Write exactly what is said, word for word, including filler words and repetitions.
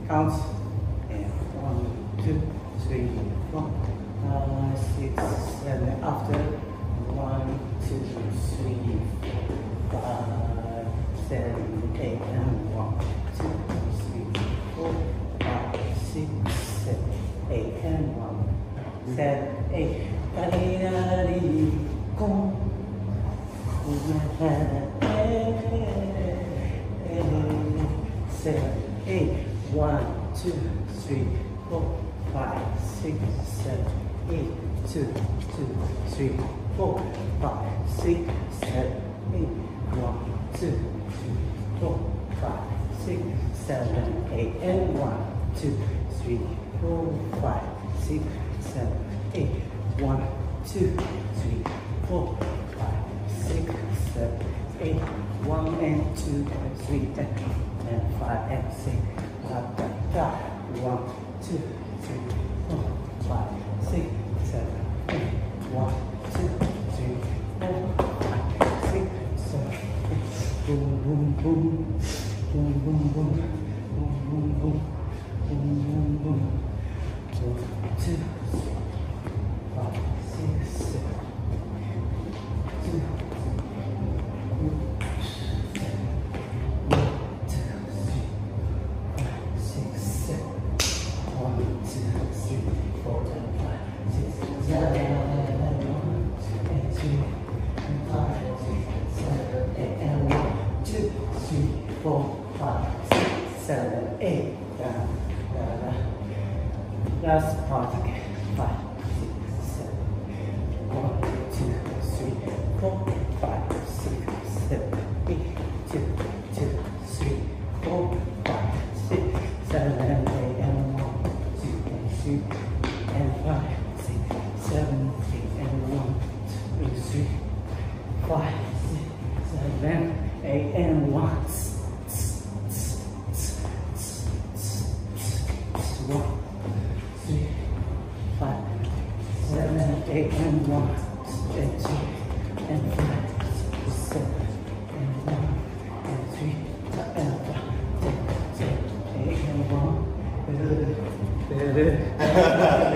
count. And one, two, three, four, five, six, seven. After one, two, three, five, seven, eight, and one, two, three, four, five, six, seven, eight, and one, seven, eight. Daddy, daddy, come. Seven, eight, one, two, three, four, five, six, seven, eight, two, two, three, four, five, six, seven, eight, one, two, three, four, five, six, seven, eight, and one, two, three, four, five, six, seven, eight, one, two, three, four, five, six, seven, eight, one and two and three and and five and six, da da da, one, two, three, four, five, six, seven, eight, one, two, three, four, five, six, seven, eight, boom, boom, boom, boom, boom, boom, boom, boom, boom, boom, boom, boom, one, two, five, six, seven, two. Four, five, six, seven, eight. Da, da, da. Last part again. Five, six, seven. One, two, three, four, five, six, seven, eight, two, two, three, four, five, six, seven, eight, and one, two, and three, and five, six, seven, eight, and one, two, three, five, six, seven, eight, and one. One, three, five, seven, eight, and one, and two, and five, seven, and one, and three, and five, six, seven, eight, and one.